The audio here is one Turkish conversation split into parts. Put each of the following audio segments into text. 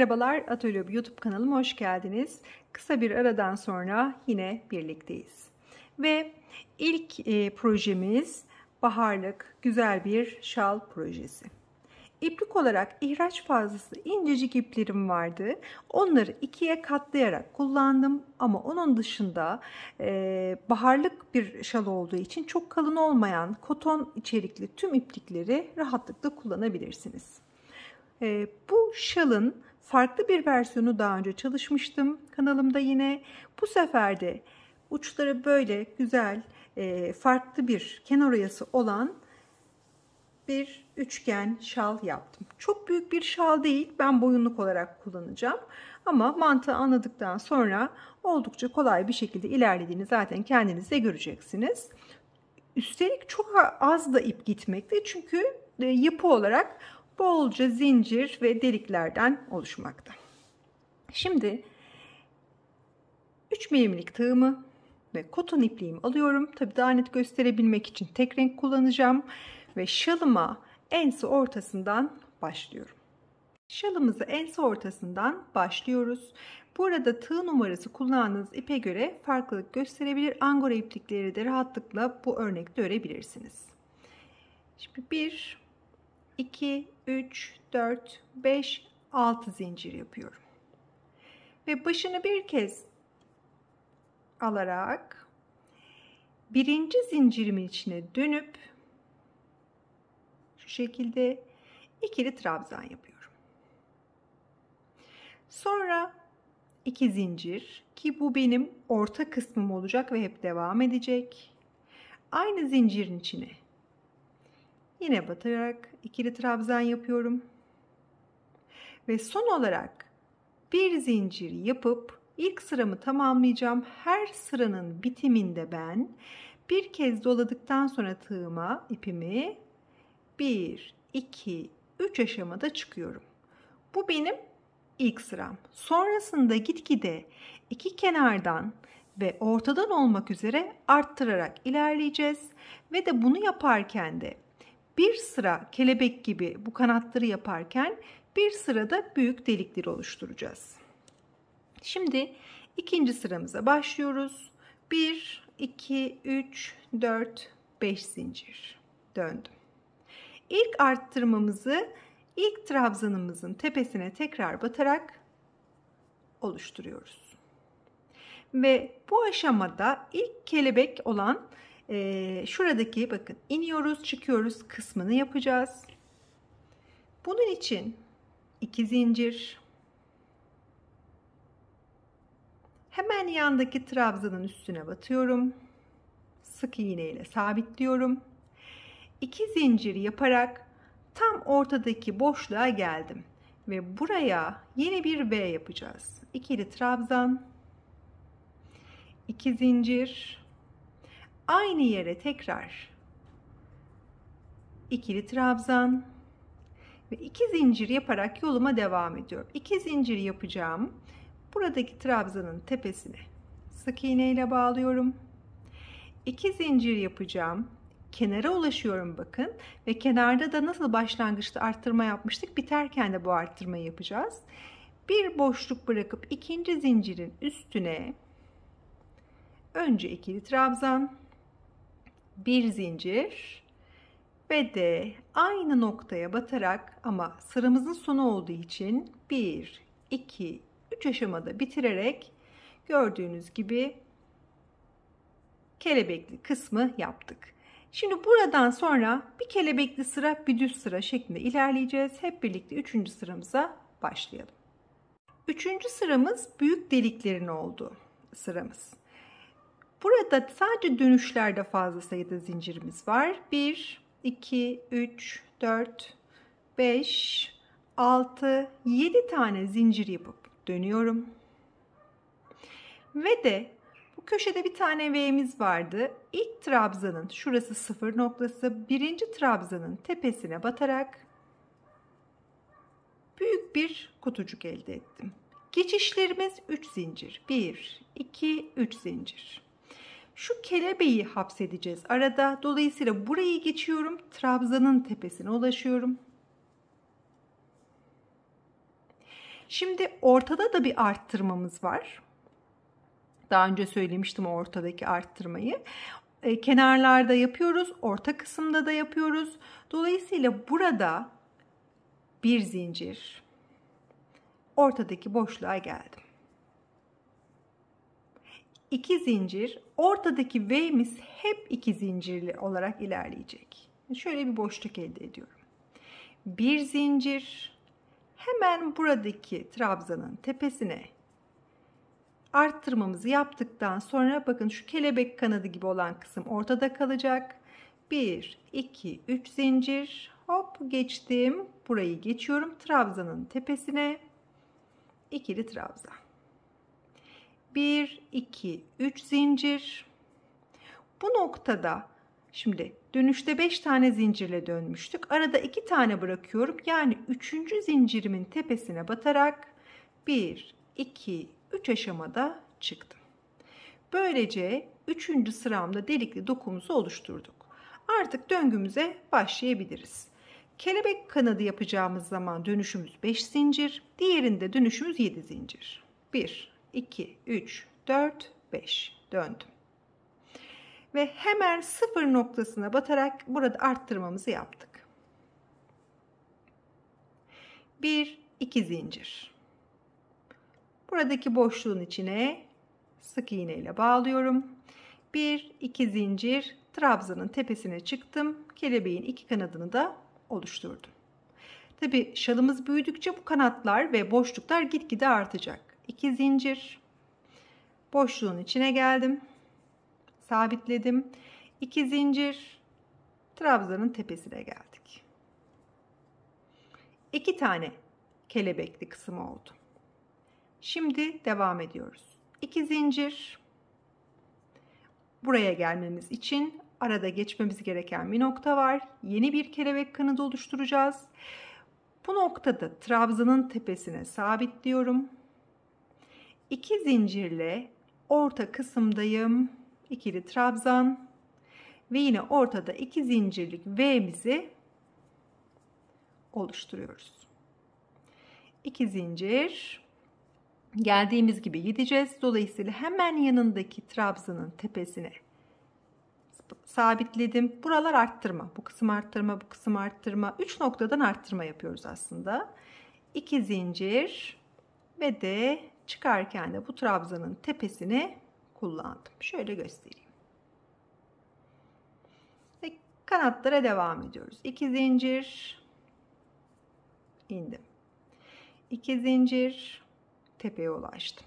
Merhabalar, Atölye YouTube kanalıma hoş geldiniz. Kısa bir aradan sonra yine birlikteyiz. Ve ilk projemiz baharlık güzel bir şal projesi. İplik olarak ihraç fazlası incecik iplerim vardı. Onları ikiye katlayarak kullandım. Ama onun dışında baharlık bir şal olduğu için çok kalın olmayan koton içerikli tüm iplikleri rahatlıkla kullanabilirsiniz. Bu şalın farklı bir versiyonu daha önce çalışmıştım kanalımda yine. Bu sefer de uçları böyle güzel farklı bir kenar oyası olan bir üçgen şal yaptım. Çok büyük bir şal değil, ben boyunluk olarak kullanacağım. Ama mantığı anladıktan sonra oldukça kolay bir şekilde ilerlediğini zaten kendiniz de göreceksiniz. Üstelik çok az da ip gitmekte çünkü yapı olarak bolca zincir ve deliklerden oluşmakta. Şimdi 3 milimlik tığımı ve koton ipliğimi alıyorum. Tabii daha net gösterebilmek için tek renk kullanacağım ve şalıma ense ortasından başlıyorum. Şalımızı ense ortasından başlıyoruz. Burada tığ numarası kullandığınız ipe göre farklılık gösterebilir. Angora iplikleri de rahatlıkla bu örnekte örebilirsiniz. Şimdi 1, 2, 3, 4, 5, 6 zincir yapıyorum. Ve başını bir kez alarak birinci zincirimin içine dönüp şu şekilde ikili trabzan yapıyorum. Sonra 2 zincir ki bu benim orta kısmım olacak ve hep devam edecek. Aynı zincirin içine yine batarak ikili trabzan yapıyorum. Ve son olarak bir zincir yapıp ilk sıramı tamamlayacağım. Her sıranın bitiminde ben bir kez doladıktan sonra tığıma ipimi 1, 2, 3 aşamada çıkıyorum. Bu benim ilk sıram. Sonrasında gitgide iki kenardan ve ortadan olmak üzere arttırarak ilerleyeceğiz. Ve de bunu yaparken de bir sıra kelebek gibi bu kanatları yaparken bir sırada büyük delikleri oluşturacağız. Şimdi ikinci sıramıza başlıyoruz. 1, 2, 3, 4, 5 zincir. Döndüm. İlk arttırmamızı ilk trabzanımızın tepesine tekrar batarak oluşturuyoruz. Ve bu aşamada ilk kelebek olan şuradaki bakın iniyoruz çıkıyoruz kısmını yapacağız. Bunun için 2 zincir, hemen yandaki trabzanın üstüne batıyorum. Sık iğne ile sabitliyorum. 2 zincir yaparak tam ortadaki boşluğa geldim ve buraya yeni bir V yapacağız. İkili trabzan, 2 zincir, aynı yere tekrar ikili trabzan ve 2 zincir yaparak yoluma devam ediyorum. 2 zincir yapacağım. Buradaki trabzanın tepesine sık iğne ile bağlıyorum. 2 zincir yapacağım. Kenara ulaşıyorum bakın ve kenarda da nasıl başlangıçta arttırma yapmıştık, biterken de bu arttırmayı yapacağız. Bir boşluk bırakıp ikinci zincirin üstüne önce ikili trabzan, bir zincir ve de aynı noktaya batarak ama sıramızın sonu olduğu için 1, 2, 3 aşamada bitirerek gördüğünüz gibi kelebekli kısmı yaptık. Şimdi buradan sonra bir kelebekli sıra, bir düz sıra şeklinde ilerleyeceğiz. Hep birlikte 3. sıramıza başlayalım. 3. sıramız büyük deliklerin olduğu sıramız. Burada sadece dönüşlerde fazla sayıda zincirimiz var. 1, 2, 3, 4, 5, 6, 7 tane zincir yapıp dönüyorum. Ve de bu köşede bir tane V'miz vardı. İlk trabzanın şurası sıfır noktası. Birinci trabzanın tepesine batarak büyük bir kutucuk elde ettim. Geçişlerimiz 3 zincir. 1, 2, 3 zincir. Şu kelebeği hapsedeceğiz arada. Dolayısıyla burayı geçiyorum. Trabzanın tepesine ulaşıyorum. Şimdi ortada da bir arttırmamız var. Daha önce söylemiştim ortadaki arttırmayı. Kenarlarda yapıyoruz, orta kısımda da yapıyoruz. Dolayısıyla burada bir zincir, ortadaki boşluğa geldim. 2 zincir, ortadaki V'miz hep 2 zincirli olarak ilerleyecek. Şöyle bir boşluk elde ediyorum. Bir zincir, hemen buradaki trabzanın tepesine arttırmamızı yaptıktan sonra bakın şu kelebek kanadı gibi olan kısım ortada kalacak. 1, 2, 3 zincir, hop geçtim. Burayı geçiyorum trabzanın tepesine. İkili trabzan. 1, 2, 3 zincir. Bu noktada şimdi dönüşte 5 tane zincirle dönmüştük. Arada 2 tane bırakıyorum. Yani 3. zincirimin tepesine batarak 1, 2, 3 aşamada çıktım. Böylece 3. sıramda delikli dokumuzu oluşturduk. Artık döngümüze başlayabiliriz. Kelebek kanadı yapacağımız zaman dönüşümüz 5 zincir, diğerinde dönüşümüz 7 zincir. 1, 2, 3, 4, 5 döndüm. Ve hemen 0 noktasına batarak burada arttırmamızı yaptık. 1, 2 zincir. Buradaki boşluğun içine sık iğne ile bağlıyorum. 1, 2 zincir, trabzanın tepesine çıktım. Kelebeğin iki kanadını da oluşturdum. Tabi şalımız büyüdükçe bu kanatlar ve boşluklar gitgide artacak. 2 zincir, boşluğun içine geldim. Sabitledim. 2 zincir, trabzanın tepesine geldik. 2 tane kelebekli kısım oldu. Şimdi devam ediyoruz. 2 zincir. Buraya gelmemiz için arada geçmemiz gereken bir nokta var. Yeni bir kelebek kanadı oluşturacağız. Bu noktada trabzanın tepesine sabitliyorum. 2 zincirle orta kısımdayım. İkili trabzan ve yine ortada 2 zincirlik V'mizi oluşturuyoruz. 2 zincir, geldiğimiz gibi gideceğiz. Dolayısıyla hemen yanındaki trabzanın tepesine sabitledim. Buralar arttırma. Bu kısım arttırma, bu kısım arttırma. 3 noktadan arttırma yapıyoruz aslında. 2 zincir ve de çıkarken de bu trabzanın tepesini kullandım. Şöyle göstereyim. Ve kanatlara devam ediyoruz. 2 zincir, indim. 2 zincir, tepeye ulaştım.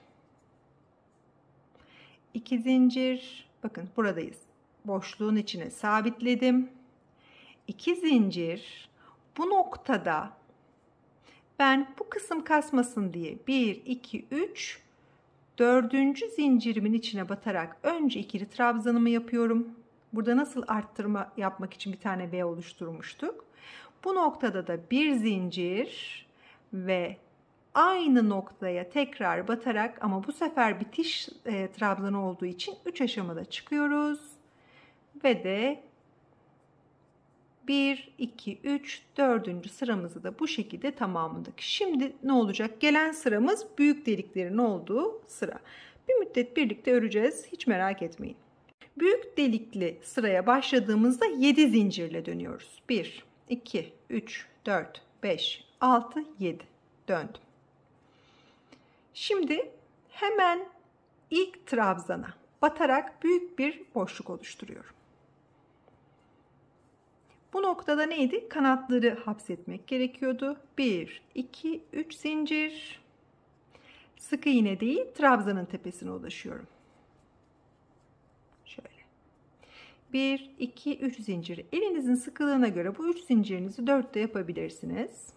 2 zincir, bakın buradayız. Boşluğun içine sabitledim. 2 zincir, bu noktada ben bu kısım kasmasın diye 1, 2, 3, 4. zincirimin içine batarak önce ikili trabzanımı yapıyorum. Burada nasıl arttırma yapmak için bir tane V oluşturmuştuk. Bu noktada da bir zincir ve aynı noktaya tekrar batarak ama bu sefer bitiş trabzanı olduğu için 3 aşamada çıkıyoruz. Ve de 1, 2, 3, 4. sıramızı da bu şekilde tamamladık. Şimdi ne olacak? Gelen sıramız büyük deliklerin olduğu sıra. Bir müddet birlikte öreceğiz. Hiç merak etmeyin. Büyük delikli sıraya başladığımızda 7 zincirle dönüyoruz. 1, 2, 3, 4, 5, 6, 7 döndüm. Şimdi hemen ilk trabzana batarak büyük bir boşluk oluşturuyorum. Bu noktada neydi? Kanatları hapsetmek gerekiyordu. 1, 2, 3 zincir. Sık iğne değil, trabzanın tepesine ulaşıyorum. Şöyle. 1, 2, 3 zincir. Elinizin sıkılığına göre bu 3 zincirinizi 4 de yapabilirsiniz.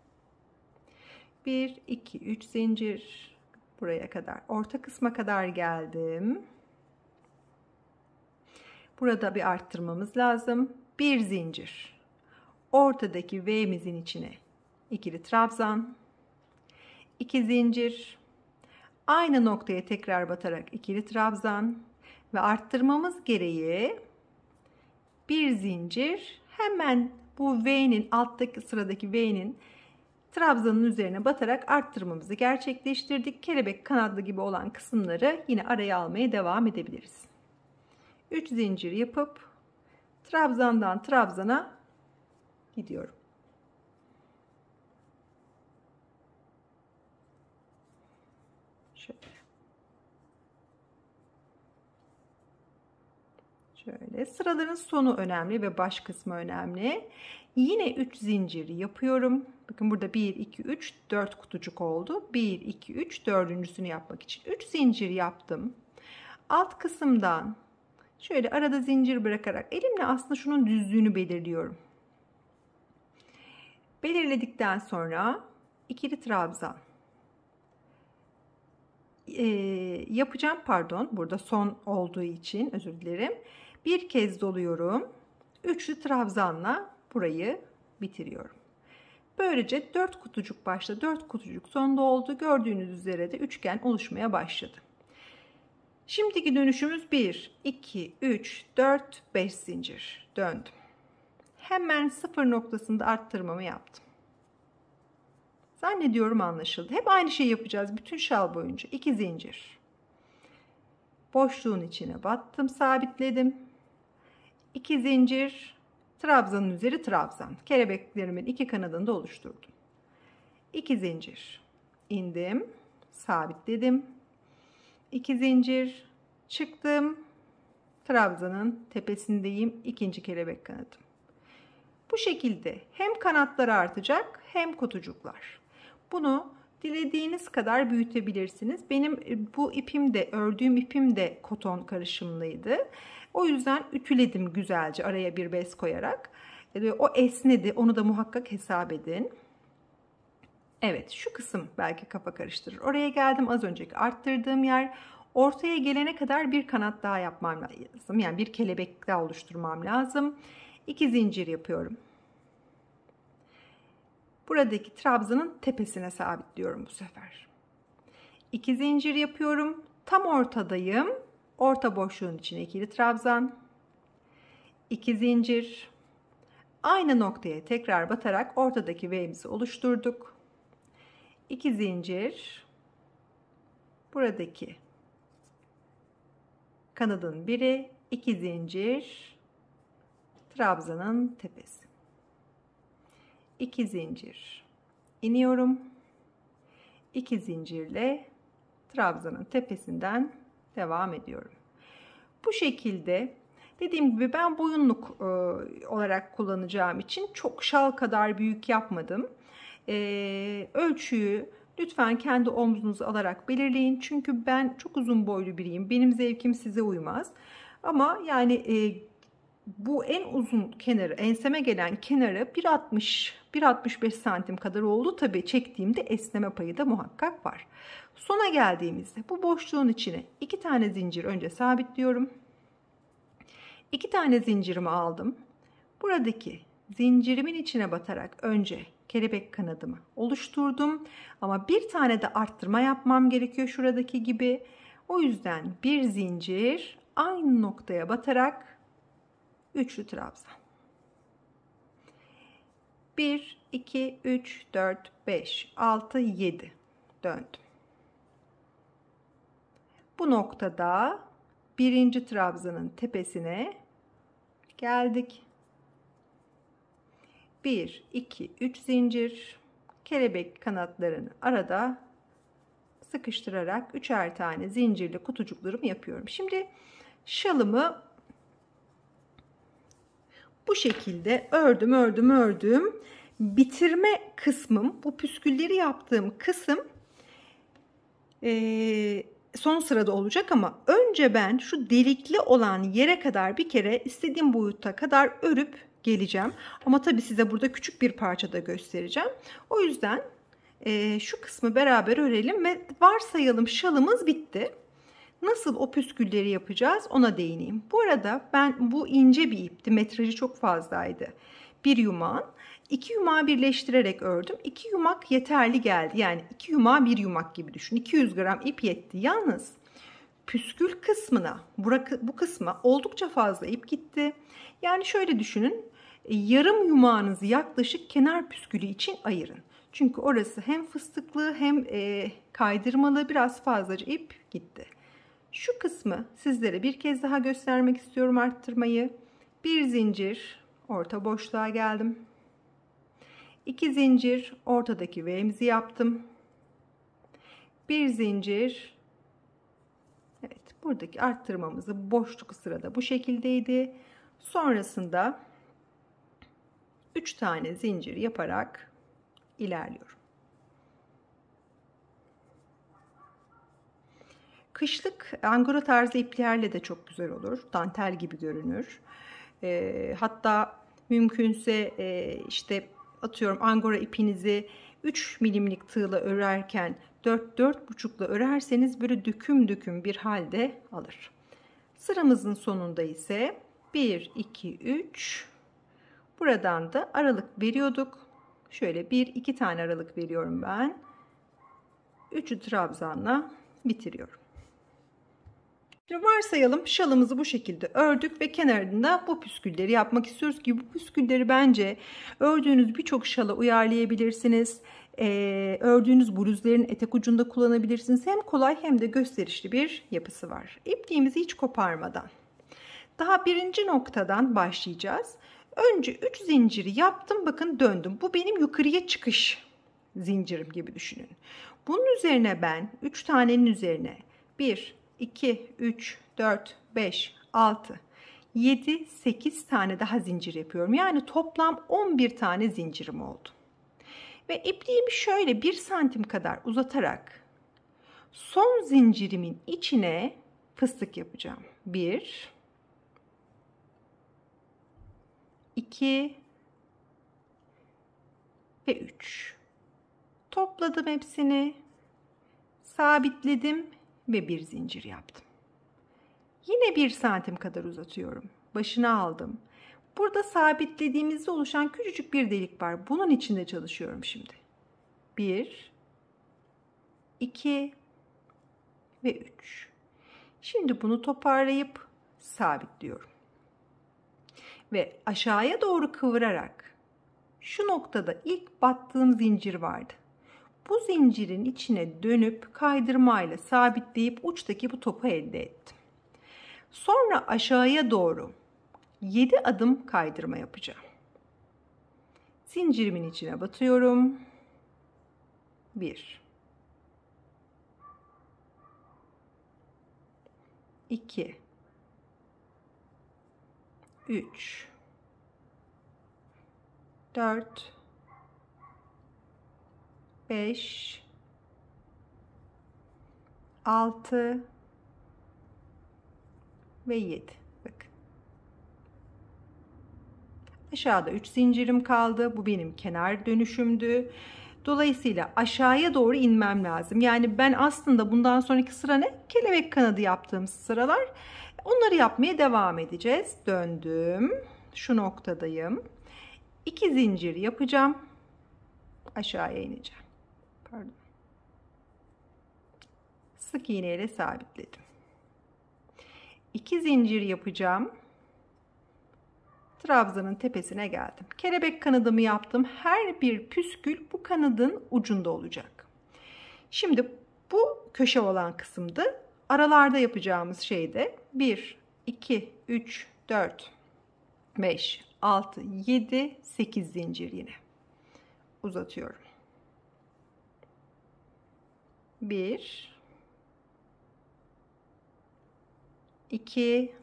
1, 2, 3 zincir. Buraya kadar, orta kısma kadar geldim. Burada bir arttırmamız lazım. Bir zincir. Ortadaki V'mizin içine ikili trabzan. 2 zincir. Aynı noktaya tekrar batarak ikili trabzan ve arttırmamız gereği bir zincir. Hemen bu V'nin alttaki sıradaki V'nin trabzanın üzerine batarak arttırmamızı gerçekleştirdik. Kelebek kanatlı gibi olan kısımları yine araya almaya devam edebiliriz. 3 zincir yapıp trabzandan trabzana gidiyorum. Şöyle sıraların sonu önemli ve baş kısmı önemli. Yine 3 zincir yapıyorum. Bakın burada 1, 2, 3, 4 kutucuk oldu. 1, 2, 3, dördüncüsünü yapmak için 3 zincir yaptım. Alt kısımdan şöyle arada zincir bırakarak elimle aslında şunun düzlüğünü belirliyorum. Belirledikten sonra ikili trabzan yapacağım. Pardon, burada son olduğu için özür dilerim. Bir kez doluyorum. Üçlü trabzanla burayı bitiriyorum. Böylece 4 kutucuk başta 4 kutucuk sonda oldu. Gördüğünüz üzere de üçgen oluşmaya başladı. Şimdiki dönüşümüz 1, 2, 3, 4, 5 zincir. Döndüm. Hemen sıfır noktasında arttırmamı yaptım. Zannediyorum anlaşıldı. Hep aynı şeyi yapacağız bütün şal boyunca. 2 zincir. Boşluğun içine battım, sabitledim. 2 zincir. Trabzanın üzeri trabzan. Kelebeklerimin iki kanadını da oluşturdum. 2 zincir. İndim, sabitledim. 2 zincir. Çıktım. Trabzanın tepesindeyim. İkinci kelebek kanadım. Bu şekilde hem kanatlar artacak hem kutucuklar. Bunu dilediğiniz kadar büyütebilirsiniz. Benim bu ipim de, ördüğüm ipim de koton karışımlıydı. O yüzden ütüledim güzelce araya bir bez koyarak. O esnedi. Onu da muhakkak hesap edin. Evet, şu kısım belki kafa karıştırır. Oraya geldim, az önceki arttırdığım yer. Ortaya gelene kadar bir kanat daha yapmam lazım. Yani bir kelebek daha oluşturmam lazım. 2 zincir yapıyorum. Buradaki trabzanın tepesine sabitliyorum bu sefer. 2 zincir yapıyorum. Tam ortadayım. Orta boşluğun içine ikili trabzan. 2 zincir. Aynı noktaya tekrar batarak ortadaki V'mizi oluşturduk. 2 zincir. Buradaki kanadın biri. 2 zincir. Trabzanın tepesi. 2 zincir iniyorum. 2 zincirle trabzanın tepesinden devam ediyorum. Bu şekilde dediğim gibi ben boyunluk olarak kullanacağım için çok şal kadar büyük yapmadım. Ölçüyü lütfen kendi omzunuzu alarak belirleyin. Çünkü ben çok uzun boylu biriyim. Benim zevkim size uymaz. Ama yani bu en uzun kenarı, enseme gelen kenarı 1.60-1.65 santim kadar oldu. Tabii çektiğimde esneme payı da muhakkak var. Sona geldiğimizde bu boşluğun içine 2 tane zincir önce sabitliyorum. 2 tane zincirimi aldım. Buradaki zincirimin içine batarak önce kelebek kanadımı oluşturdum. Ama bir tane de arttırma yapmam gerekiyor şuradaki gibi. O yüzden bir zincir aynı noktaya batarak üçlü trabzan. 1, 2, 3, 4, 5, 6, 7 döndüm. Bu noktada birinci trabzanın tepesine geldik. 1, 2, 3 zincir. Kelebek kanatlarını arada sıkıştırarak 3'er tane zincirli kutucuklarımı yapıyorum. Şimdi şalımı bu şekilde ördüm. Bitirme kısmım, bu püskülleri yaptığım kısım son sırada olacak ama önce ben şu delikli olan yere kadar bir kere istediğim boyutta kadar örüp geleceğim. Ama tabii size burada küçük bir parçada göstereceğim. O yüzden şu kısmı beraber örelim ve varsayalım şalımız bitti. Nasıl o püskülleri yapacağız ona değineyim. Bu arada ben bu ince bir ipti. Metrajı çok fazlaydı. Bir yumağın 2 yumağı birleştirerek ördüm. 2 yumak yeterli geldi. Yani 2 yumağı bir yumak gibi düşün. 200 gram ip yetti. Yalnız püskül kısmına, bu kısma oldukça fazla ip gitti. Yani şöyle düşünün. Yarım yumağınızı yaklaşık kenar püskülü için ayırın. Çünkü orası hem fıstıklı hem kaydırmalı, biraz fazlaca ip gitti. Şu kısmı sizlere bir kez daha göstermek istiyorum, arttırmayı. Bir zincir, orta boşluğa geldim. 2 zincir, ortadaki V'mizi yaptım. Bir zincir. Evet, buradaki arttırmamızı boşluk sırada bu şekildeydi. Sonrasında 3 tane zincir yaparak ilerliyorum. Kışlık angora tarzı iplerle de çok güzel olur. Dantel gibi görünür. Hatta mümkünse işte atıyorum, angora ipinizi 3 milimlik tığla örerken 4-4,5'la örerseniz böyle döküm döküm bir halde alır. Sıramızın sonunda ise 1, 2, 3. Buradan da aralık veriyorduk. Şöyle 1-2 tane aralık veriyorum ben. 3'ü trabzanla bitiriyorum. Şimdi varsayalım şalımızı bu şekilde ördük ve kenarında bu püskülleri yapmak istiyoruz ki bu püskülleri bence ördüğünüz birçok şala uyarlayabilirsiniz. Ördüğünüz bluzların etek ucunda kullanabilirsiniz. Hem kolay hem de gösterişli bir yapısı var. İpliğimizi hiç koparmadan. Daha birinci noktadan başlayacağız. Önce 3 zinciri yaptım. Bakın döndüm. Bu benim yukarıya çıkış zincirim gibi düşünün. Bunun üzerine ben 3 tanenin üzerine 1, 2, 3, 4, 5, 6, 7, 8 tane daha zincir yapıyorum. Yani toplam 11 tane zincirim oldu. Ve ipliğimi şöyle 1 santim kadar uzatarak son zincirimin içine fıstık yapacağım. 1, 2 ve 3. Topladım hepsini, sabitledim ve bir zincir yaptım. Yine 1 santim kadar uzatıyorum. Başına aldım. Burada sabitlediğimizde oluşan küçücük bir delik var. Bunun içinde çalışıyorum şimdi. 1, 2 ve 3. Şimdi bunu toparlayıp sabitliyorum. Ve aşağıya doğru kıvırarak şu noktada ilk battığım zincir vardı. Bu zincirin içine dönüp kaydırmayla sabitleyip uçtaki bu topu elde ettim. Sonra aşağıya doğru 7 adım kaydırma yapacağım. Zincirimin içine batıyorum. 1, 2, 3, 4, 5, 6 ve 7. Bakın. Aşağıda 3 zincirim kaldı. Bu benim kenar dönüşümdü. Dolayısıyla aşağıya doğru inmem lazım. Yani ben aslında bundan sonraki sıra ne? Kelebek kanadı yaptığım sıralar. Onları yapmaya devam edeceğiz. Döndüm. Şu noktadayım. 2 zincir yapacağım. Aşağıya ineceğim. Pardon. Sık iğneyle sabitledim. 2 zincir yapacağım. Trabzanın tepesine geldim. Kelebek kanadımı yaptım. Her bir püskül bu kanadın ucunda olacak. Şimdi bu köşe olan kısımda aralarda yapacağımız şeyde 1, 2, 3, 4, 5, 6, 7, 8 zincir yine uzatıyorum. 1, 2,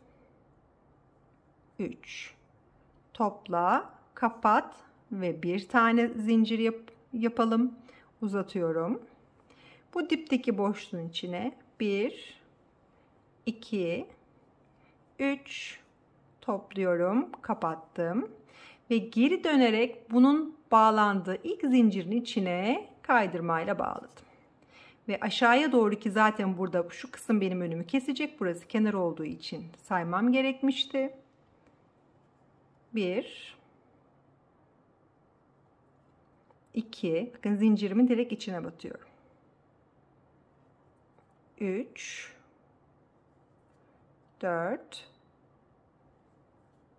3. Topla, kapat ve bir tane zincir yapalım. Uzatıyorum. Bu dipteki boşluğun içine 1, 2, 3 topluyorum, kapattım ve geri dönerek bunun bağlandığı ilk zincirin içine kaydırmayla bağladım. Ve aşağıya doğru, ki zaten burada şu kısım benim önümü kesecek. Burası kenar olduğu için saymam gerekmişti. 1, 2, bakın zincirimin direkt içine batıyorum. 3, 4,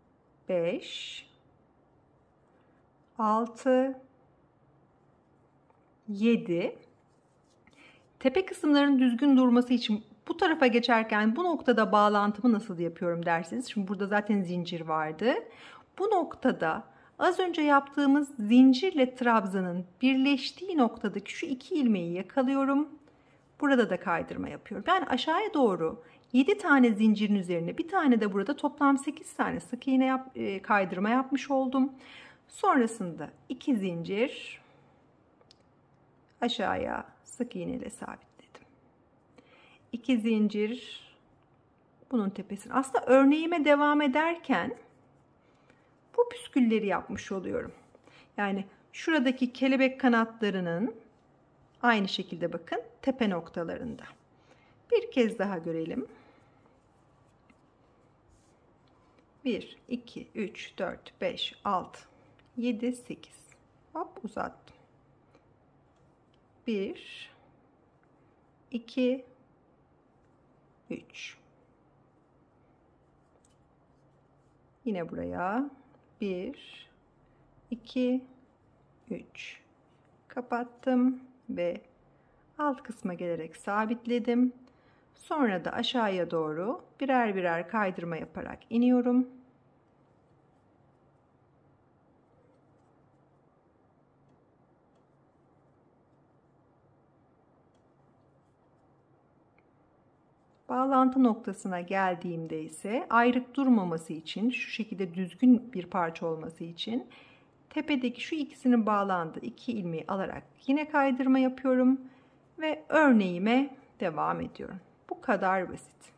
5, 6 7. Tepe kısımların düzgün durması için bu tarafa geçerken bu noktada bağlantımı nasıl yapıyorum dersiniz. Şimdi burada zaten zincir vardı. Bu noktada az önce yaptığımız zincirle trabzanın birleştiği noktadaki şu 2 ilmeği yakalıyorum. Burada da kaydırma yapıyorum. Yani aşağıya doğru 7 tane zincirin üzerine bir tane de burada toplam 8 tane sık iğne kaydırma yapmış oldum. Sonrasında 2 zincir aşağıya sık iğne ile sabitledim. 2 zincir bunun tepesine. Aslında örneğime devam ederken bu püskülleri yapmış oluyorum. Yani şuradaki kelebek kanatlarının aynı şekilde bakın tepe noktalarında. Bir kez daha görelim. 1, 2, 3, 4, 5, 6, 7, 8. Hop uzattım. 1, 2, 3. Yine buraya 1, 2, 3. Kapattım ve alt kısma gelerek sabitledim. Sonra da aşağıya doğru birer birer kaydırma yaparak iniyorum. Bağlantı noktasına geldiğimde ise ayrık durmaması için, şu şekilde düzgün bir parça olması için tepedeki şu ikisinin bağlandığı 2 ilmeği alarak yine kaydırma yapıyorum ve örneğime devam ediyorum. Bu kadar basit.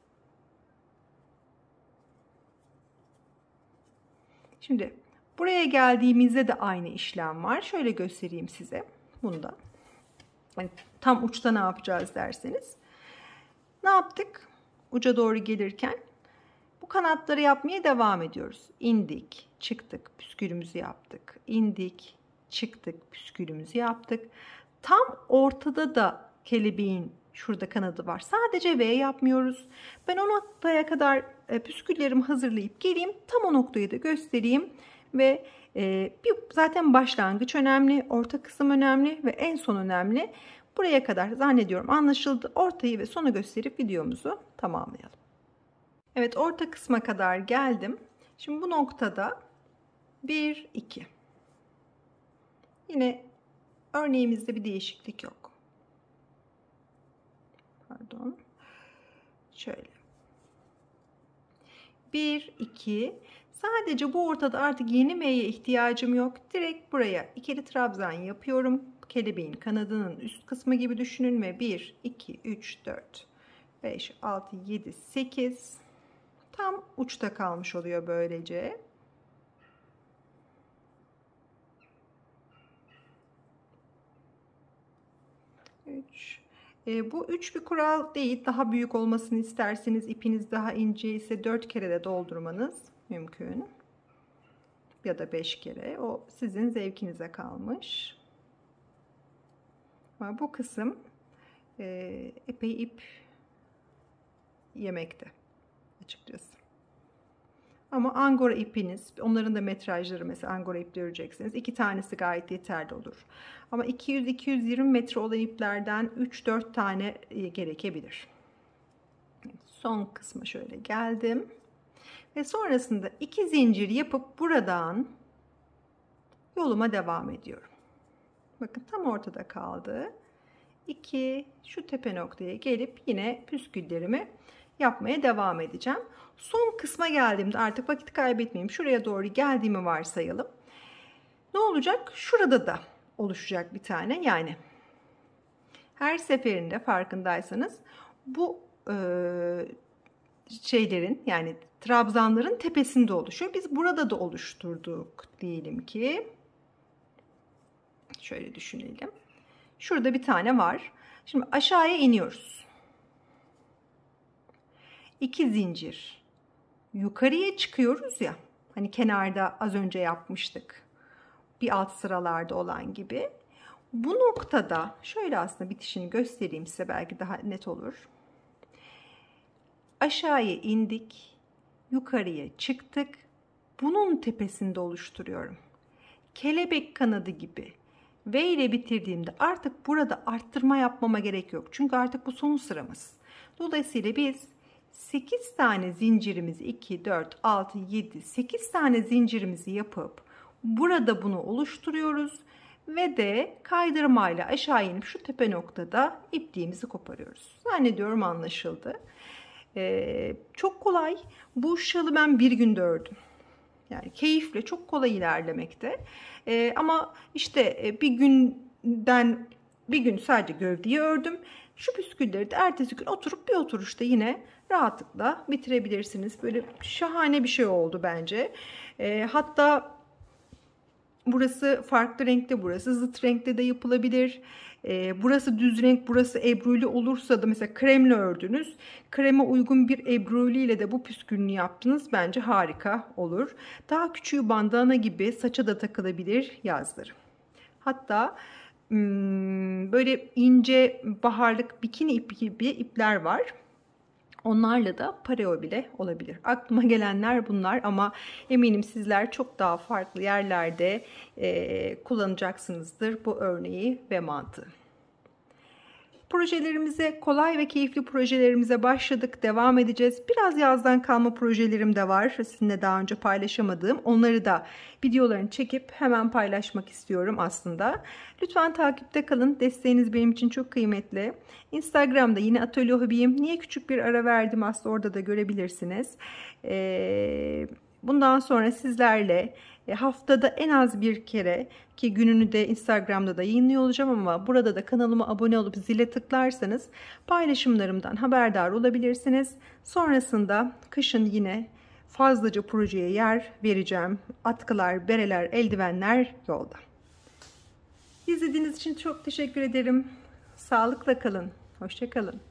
Şimdi buraya geldiğimizde de aynı işlem var. Şöyle göstereyim size. Bunda yani tam uçta ne yapacağız derseniz. Ne yaptık? Uca doğru gelirken bu kanatları yapmaya devam ediyoruz. İndik, çıktık, püskülümüzü yaptık. İndik, çıktık, püskülümüzü yaptık. Tam ortada da kelebeğin şurada kanadı var. Sadece V yapmıyoruz. Ben o noktaya kadar püsküllerimi hazırlayıp geleyim. Tam o noktayı da göstereyim. Ve zaten başlangıç önemli, orta kısım önemli ve en son önemli. Buraya kadar zannediyorum anlaşıldı. Ortayı ve sonu gösterip videomuzu tamamlayalım. Evet, orta kısma kadar geldim. Şimdi bu noktada 1, 2. Yine örneğimizde bir değişiklik yok. Pardon. Şöyle. 1, 2. Sadece bu ortada artık yeni M'ye ihtiyacım yok. Direkt buraya ikili trabzan yapıyorum. Kelebeğin kanadının üst kısmı gibi düşünün ve 1, 2, 3, 4, 5, 6, 7, 8. Tam uçta kalmış oluyor böylece. Bu 3 bir kural değil. Daha büyük olmasını isterseniz, ipiniz daha ince ise 4 kere de doldurmanız mümkün. Ya da 5 kere. O sizin zevkinize kalmış. Ama bu kısım epey ip yemekte açıkçası. Ama angora ipiniz, onların da metrajları mesela angora ipleri öreceksiniz. 2 tanesi gayet yeterli olur. Ama 200-220 metre olan iplerden 3-4 tane gerekebilir. Son kısma şöyle geldim. Ve sonrasında 2 zincir yapıp buradan yoluma devam ediyorum. Bakın tam ortada kaldı. 2 şu tepe noktaya gelip yine püsküllerimi yapmaya devam edeceğim. Son kısma geldiğimde artık vakit kaybetmeyeyim. Şuraya doğru geldiğimi varsayalım. Ne olacak? Şurada da oluşacak bir tane. Yani her seferinde farkındaysanız bu şeylerin yani trabzanların tepesinde oluşuyor. Biz burada da oluşturduk diyelim ki. Şöyle düşünelim. Şurada bir tane var. Şimdi aşağıya iniyoruz. 2 zincir. Yukarıya çıkıyoruz ya. Hani kenarda az önce yapmıştık. Bir alt sıralarda olan gibi. Bu noktada şöyle aslında bitişini göstereyim size, belki daha net olur. Aşağıya indik. Yukarıya çıktık. Bunun tepesinde oluşturuyorum. Kelebek kanadı gibi. V ile bitirdiğimde artık burada arttırma yapmama gerek yok. Çünkü artık bu son sıramız. Dolayısıyla biz 8 tane zincirimizi 2, 4, 6, 7, 8 tane zincirimizi yapıp burada bunu oluşturuyoruz. Ve de kaydırmayla aşağı inip şu tepe noktada ipliğimizi koparıyoruz. Zannediyorum anlaşıldı. Çok kolay. Bu şalı ben bir günde ördüm. Yani keyifle, çok kolay ilerlemekte. Ama işte bir gün sadece gövdeyi ördüm. Şu püskülleri de ertesi gün oturup bir oturuşta yine rahatlıkla bitirebilirsiniz. Böyle şahane bir şey oldu bence. Hatta burası farklı renkte, burası zıt renkte de yapılabilir. Burası düz renk, burası ebruli olursa da mesela kremle ördünüz. Kreme uygun bir ebruli ile de bu püskülünü yaptınız. Bence harika olur. Daha küçüğü bandana gibi saça da takılabilir yazları. Hatta böyle ince baharlık bikini ipi gibi ipler var. Onlarla da pareo bile olabilir. Aklıma gelenler bunlar ama eminim sizler çok daha farklı yerlerde kullanacaksınızdır bu örneği ve mantığı. Projelerimize, kolay ve keyifli projelerimize başladık. Devam edeceğiz. Biraz yazdan kalma projelerim de var. Sizinle daha önce paylaşamadığım. Onları da videolarını çekip hemen paylaşmak istiyorum aslında. Lütfen takipte kalın. Desteğiniz benim için çok kıymetli. Instagram'da yine Atölye Hobiyim. Niye küçük bir ara verdim aslında, orada da görebilirsiniz. Bundan sonra sizlerle haftada en az bir kere, ki gününü de Instagram'da da yayınlıyor olacağım ama burada da kanalıma abone olup zile tıklarsanız paylaşımlarımdan haberdar olabilirsiniz. Sonrasında kışın yine fazlaca projeye yer vereceğim. Atkılar, bereler, eldivenler yolda. İzlediğiniz için çok teşekkür ederim. Sağlıkla kalın. Hoşça kalın.